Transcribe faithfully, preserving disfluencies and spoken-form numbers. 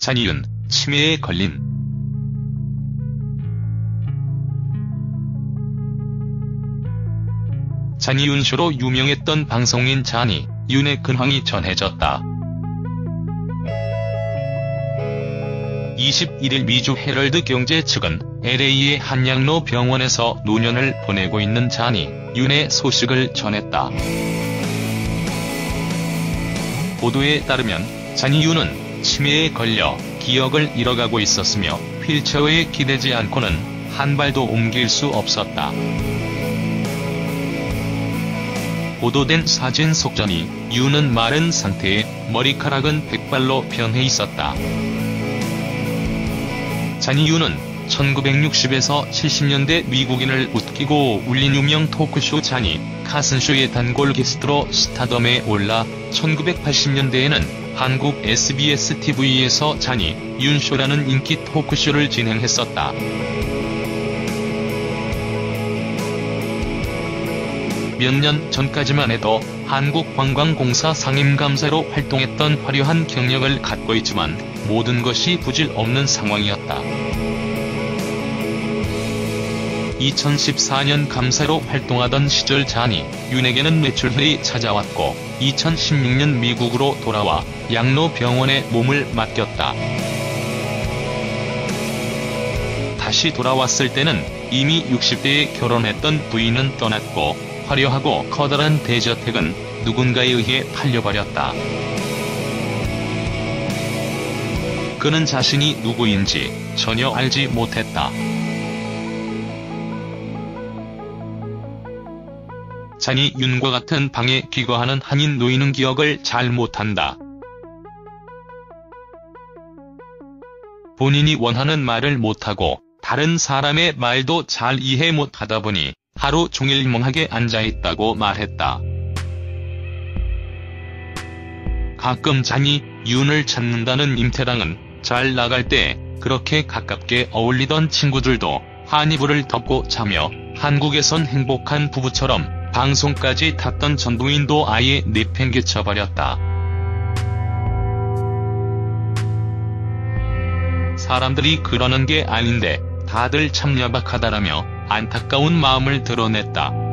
잔이윤, 치매에 걸린. 잔이윤 쇼로 유명했던 방송인 잔이, 윤의 근황이 전해졌다. 이십일일 미주 헤럴드 경제 측은 엘에이의 한 양로 병원에서 노년을 보내고 있는 잔이, 윤의 소식을 전했다. 보도에 따르면 잔이윤은 치매에 걸려 기억을 잃어가고 있었으며 휠체어에 기대지 않고는 한 발도 옮길 수 없었다. 보도된 사진 속 잔이윤은 마른 상태에 머리카락은 백발로 변해 있었다. 잔이윤은 천구백육십에서 칠십년대 미국인을 웃기고 울린 유명 토크쇼 잔이 카슨쇼의 단골 게스트로 스타덤에 올라 천구백팔십년대에는 한국 에스비에스 티비에서 잔이윤 쇼라는 인기 토크쇼를 진행했었다. 몇 년 전까지만 해도 한국관광공사 상임감사로 활동했던 화려한 경력을 갖고 있지만 모든 것이 부질없는 상황이었다. 이천십사년 감사로 활동하던 시절 잔이윤에게는 뇌출혈이 찾아왔고 이천십육년 미국으로 돌아와 양로 병원에 몸을 맡겼다. 다시 돌아왔을 때는 이미 육십대에 결혼했던 부인은 떠났고 화려하고 커다란 대저택은 누군가에 의해 팔려버렸다. 그는 자신이 누구인지 전혀 알지 못했다. 잔이윤과 같은 방에 귀가하는 한인 노인은 기억을 잘 못한다. 본인이 원하는 말을 못하고 다른 사람의 말도 잘 이해 못하다 보니 하루 종일 멍하게 앉아있다고 말했다. 가끔 잔이윤을 찾는다는 임태랑은 잘 나갈 때 그렇게 가깝게 어울리던 친구들도 한 이불을 덮고 자며 한국에선 행복한 부부처럼 방송까지 탔던 전 부인도 아예 내팽개쳐버렸다. 사람들이 그러는 게 아닌데 다들 참 야박하다라며 안타까운 마음을 드러냈다.